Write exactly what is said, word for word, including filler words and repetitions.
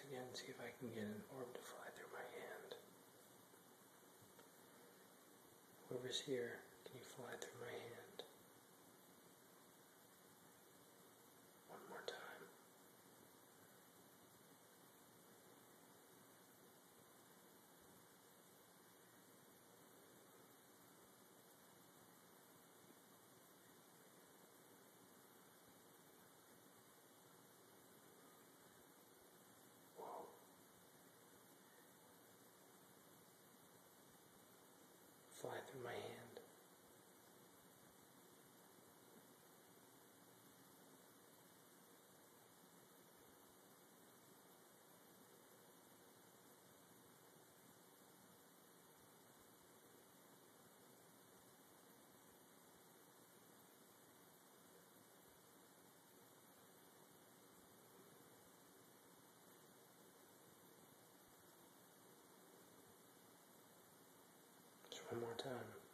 again, see if I can get an orb to fly through my hand. Whoever's here, can you fly through my hand? One more time. Whoa. Fly through my hand. Just one more time.